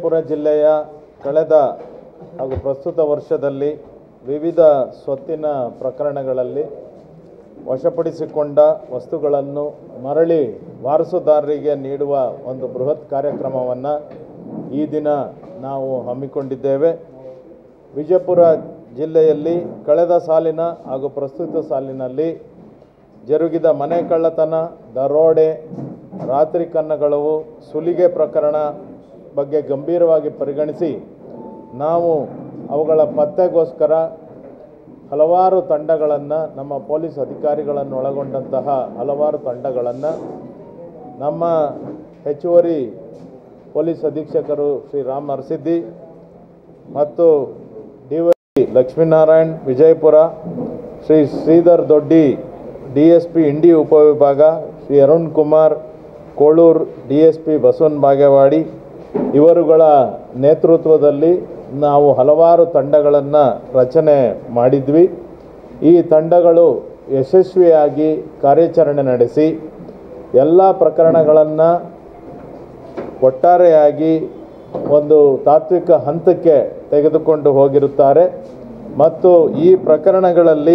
ವಿಜಯಪುರ ಜಿಲ್ಲೆಯ ಕಳೆದ ಹಾಗೂ ಪ್ರಸ್ತುತ ವರ್ಷದಲ್ಲಿ ವಿವಿಧ ಸ್ವತ್ತಿನ ಪ್ರಕರಣಗಳಲ್ಲಿ ವಶಪಡಿಸಿಕೊಂಡ ವಸ್ತುಗಳನ್ನು ಮರಳಿ ವಾರಸುದಾರರಿಗೆ ನೀಡುವ ಒಂದು ಬೃಹತ್ ಕಾರ್ಯಕ್ರಮವನ್ನು ಈ ದಿನ ನಾವು ಹಮ್ಮಿಕೊಂಡಿದ್ದೇವೆ. ವಿಜಯಪುರ ಜಿಲ್ಲೆಯಲ್ಲಿ ಕಳೆದ ಸಾಲಿನ ಹಾಗೂ ಪ್ರಸ್ತುತ ಸಾಲಿನಲ್ಲಿ ಜರುಗಿದ ಮನೆ ಕಳ್ಳತನ, ದರೋಡೆ, ರಾತ್ರಿ ಕನ್ನಗಳವು, ಸುಲಿಗೆ ಪ್ರಕರಣ ಬಗ್ಗೆ ಗಂಭೀರವಾಗಿ ಪರಿಗಣಿಸಿ ನಾವು ಅವುಗಳ ಪತ್ತೆಗೋಸ್ಕರ ಹಲವಾರು ತಂಡಗಳನ್ನು, ನಮ್ಮ ಪೊಲೀಸ್ ಅಧಿಕಾರಿಗಳನ್ನು ಒಳಗೊಂಡಂತಹ ಹಲವಾರು ತಂಡಗಳನ್ನು ನಮ್ಮ ಹೆಚ್ಚುವರಿ ಪೊಲೀಸ್ ಅಧೀಕ್ಷಕರು ಶ್ರೀ ರಾಮ್ ನರಸಿದ್ದಿ ಮತ್ತು ಡಿವೈ ಲಕ್ಷ್ಮೀನಾರಾಯಣ್ ವಿಜಯಪುರ, ಶ್ರೀ ಶ್ರೀಧರ್ ದೊಡ್ಡಿ DSP ಇಂಡಿ ಉಪವಿಭಾಗ, ಶ್ರೀ ಅರುಣ್ ಕುಮಾರ್ ಕೋಳೂರು DSP ಬಸವನ್ ಬಾಗೇವಾಡಿ ಇವರುಗಳ ನೇತೃತ್ವದಲ್ಲಿ ನಾವು ಹಲವಾರು ತಂಡಗಳನ್ನು ರಚನೆ ಮಾಡಿದ್ವಿ. ಈ ತಂಡಗಳು ಯಶಸ್ವಿಯಾಗಿ ಕಾರ್ಯಾಚರಣೆ ನಡೆಸಿ ಎಲ್ಲ ಪ್ರಕರಣಗಳನ್ನು ಒಟ್ಟಾರೆಯಾಗಿ ಒಂದು ತಾತ್ವಿಕ ಹಂತಕ್ಕೆ ತೆಗೆದುಕೊಂಡು ಹೋಗಿರುತ್ತಾರೆ ಮತ್ತು ಈ ಪ್ರಕರಣಗಳಲ್ಲಿ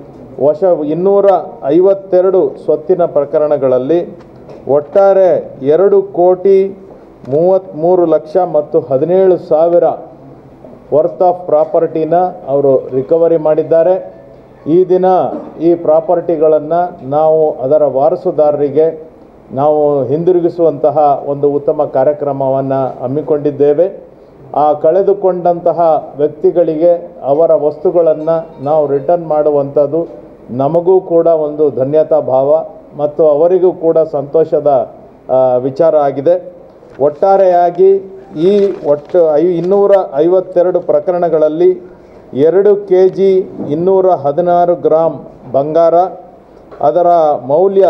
252 ಸ್ವತ್ತಿನ ಪ್ರಕರಣಗಳಲ್ಲಿ ಒಟ್ಟಾರೆ 2,33,00,000 ಮತ್ತು 17,000 ವರ್ತ್ ಆಫ್ ಪ್ರಾಪರ್ಟಿನ ಅವರು ರಿಕವರಿ ಮಾಡಿದ್ದಾರೆ. ಈ ದಿನ ಈ ಪ್ರಾಪರ್ಟಿಗಳನ್ನು ನಾವು ಅದರ ವಾರಸುದಾರರಿಗೆ ನಾವು ಹಿಂದಿರುಗಿಸುವಂತಹ ಒಂದು ಉತ್ತಮ ಕಾರ್ಯಕ್ರಮವನ್ನು ಹಮ್ಮಿಕೊಂಡಿದ್ದೇವೆ. ಆ ಕಳೆದುಕೊಂಡಂತಹ ವ್ಯಕ್ತಿಗಳಿಗೆ ಅವರ ವಸ್ತುಗಳನ್ನು ನಾವು ರಿಟರ್ನ್ ಮಾಡುವಂಥದ್ದು ನಮಗೂ ಕೂಡ ಒಂದು ಧನ್ಯತಾ ಭಾವ ಮತ್ತು ಅವರಿಗೂ ಕೂಡ ಸಂತೋಷದ ವಿಚಾರ ಆಗಿದೆ. ಒಟ್ಟಾರೆಯಾಗಿ ಈ 252 ಪ್ರಕರಣಗಳಲ್ಲಿ 2 kg 216 ಗ್ರಾಮ್ ಬಂಗಾರ, ಅದರ ಮೌಲ್ಯ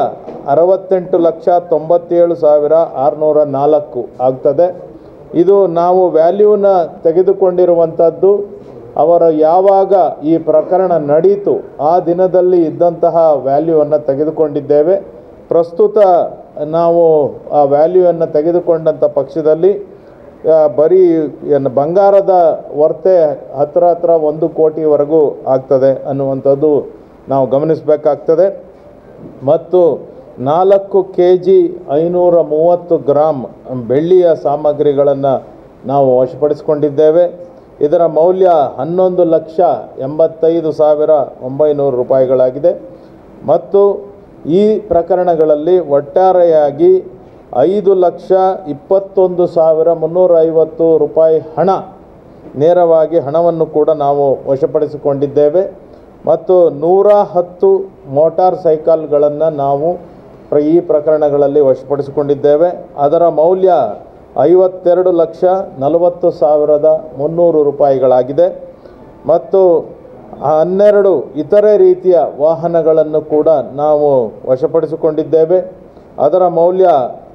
68,97,604 ಆಗ್ತದೆ. ಇದು ನಾವು ವ್ಯಾಲ್ಯೂನ ತೆಗೆದುಕೊಂಡಿರುವಂಥದ್ದು ಅವರು ಯಾವಾಗ ಈ ಪ್ರಕರಣ ನಡೀತು ಆ ದಿನದಲ್ಲಿ ಇದ್ದಂತಹ ವ್ಯಾಲ್ಯೂವನ್ನು ತೆಗೆದುಕೊಂಡಿದ್ದೇವೆ. ಪ್ರಸ್ತುತ ನಾವು ಆ ವ್ಯಾಲ್ಯೂವನ್ನು ತೆಗೆದುಕೊಂಡಂಥ ಪಕ್ಷದಲ್ಲಿ ಬರೀ ಬಂಗಾರದ ವರ್ತೆ ಹತ್ರ 1 ಕೋಟಿವರೆಗೂ ಆಗ್ತದೆ ಅನ್ನುವಂಥದ್ದು ನಾವು ಗಮನಿಸಬೇಕಾಗ್ತದೆ. ಮತ್ತು 4 kg 530 ಗ್ರಾಮ್ ಬೆಳ್ಳಿಯ ಸಾಮಗ್ರಿಗಳನ್ನು ನಾವು ವಶಪಡಿಸಿಕೊಂಡಿದ್ದೇವೆ. ಇದರ ಮೌಲ್ಯ 11,85,900 ರೂಪಾಯಿಗಳಾಗಿದೆ. ಮತ್ತು ಈ ಪ್ರಕರಣಗಳಲ್ಲಿ ಒಟ್ಟಾರೆಯಾಗಿ 5,21,350 ರೂಪಾಯಿ ಹಣ, ನೇರವಾಗಿ ಹಣವನ್ನು ಕೂಡ ನಾವು ವಶಪಡಿಸಿಕೊಂಡಿದ್ದೇವೆ. ಮತ್ತು 110 ಮೋಟಾರ್ ಸೈಕಲ್ಗಳನ್ನು ನಾವು ಈ ಪ್ರಕರಣಗಳಲ್ಲಿ ವಶಪಡಿಸಿಕೊಂಡಿದ್ದೇವೆ. ಅದರ ಮೌಲ್ಯ 52,40,300 ರೂಪಾಯಿಗಳಾಗಿದೆ. ಮತ್ತು 12 ಇತರೆ ರೀತಿಯ ವಾಹನಗಳನ್ನು ಕೂಡ ನಾವು ವಶಪಡಿಸಿಕೊಂಡಿದ್ದೇವೆ. ಅದರ ಮೌಲ್ಯ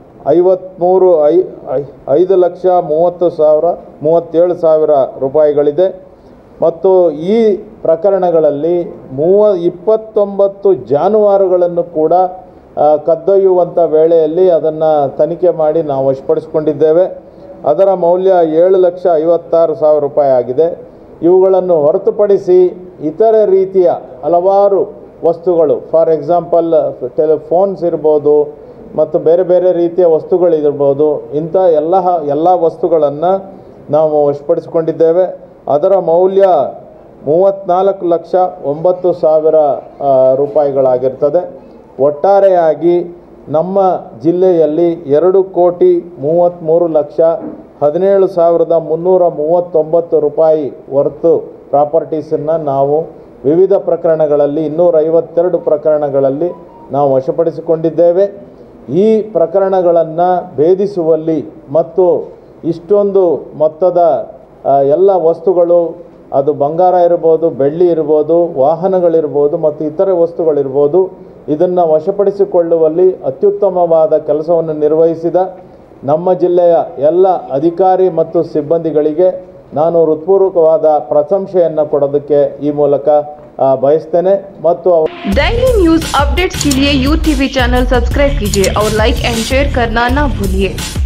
5,30,37,000 ರೂಪಾಯಿಗಳಿದೆ. ಮತ್ತು ಈ ಪ್ರಕರಣಗಳಲ್ಲಿ 29 ಜಾನುವಾರುಗಳನ್ನು ಕೂಡ ಕದ್ದೊಯ್ಯುವಂಥ ವೇಳೆಯಲ್ಲಿ ಅದನ್ನು ತನಿಖೆ ಮಾಡಿ ನಾವು ವಶಪಡಿಸಿಕೊಂಡಿದ್ದೇವೆ. ಅದರ ಮೌಲ್ಯ 7,56,000 ರೂಪಾಯಿ ಆಗಿದೆ. ಇವುಗಳನ್ನು ಹೊರತುಪಡಿಸಿ ಇತರೆ ರೀತಿಯ ಹಲವಾರು ವಸ್ತುಗಳು, ಫಾರ್ ಎಕ್ಸಾಂಪಲ್ ಟೆಲಿಫೋನ್ಸ್ ಇರ್ಬೋದು ಮತ್ತು ಬೇರೆ ಬೇರೆ ರೀತಿಯ ವಸ್ತುಗಳಿರ್ಬೋದು, ಇಂಥ ಎಲ್ಲ ವಸ್ತುಗಳನ್ನು ನಾವು ವಶಪಡಿಸಿಕೊಂಡಿದ್ದೇವೆ. ಅದರ ಮೌಲ್ಯ 34,09,000 ರೂಪಾಯಿಗಳಾಗಿರ್ತದೆ. ಒಟ್ಟಾರೆಯಾಗಿ ನಮ್ಮ ಜಿಲ್ಲೆಯಲ್ಲಿ 2,33,17,339 ರೂಪಾಯಿ ವರ್ತು ಪ್ರಾಪರ್ಟೀಸನ್ನು ನಾವು ವಿವಿಧ ಪ್ರಕರಣಗಳಲ್ಲಿ 252 ಪ್ರಕರಣಗಳಲ್ಲಿ ನಾವು ವಶಪಡಿಸಿಕೊಂಡಿದ್ದೇವೆ. ಈ ಪ್ರಕರಣಗಳನ್ನು ಭೇದಿಸುವಲ್ಲಿ ಮತ್ತು ಇಷ್ಟೊಂದು ಮೊತ್ತದ ಎಲ್ಲ ವಸ್ತುಗಳು, ಅದು ಬಂಗಾರ ಇರ್ಬೋದು, ಬೆಳ್ಳಿ ಇರ್ಬೋದು, ವಾಹನಗಳಿರ್ಬೋದು ಮತ್ತು ಇತರೆ ವಸ್ತುಗಳಿರ್ಬೋದು, ಇದನ್ನು ವಶಪಡಿಸಿಕೊಳ್ಳುವಲ್ಲಿ ಅತ್ಯುತ್ತಮವಾದ ಕೆಲಸವನ್ನು ನಿರ್ವಹಿಸಿದ ನಮ್ಮ ಜಿಲ್ಲೆಯ ಎಲ್ಲ ಅಧಿಕಾರಿ ಮತ್ತು ಸಿಬ್ಬಂದಿಗಳಿಗೆ ನಾನು ಹೃತ್ಪೂರ್ವಕವಾದ ಪ್ರಶಂಸೆಯನ್ನು ಕೊಡೋದಕ್ಕೆ ಈ ಮೂಲಕ बयसते डेली न्यूज अपडेट्स के लिए UTV चैनल सब्सक्राइब कीजिए और लाइक एंड शेयर करना ना भूलिए।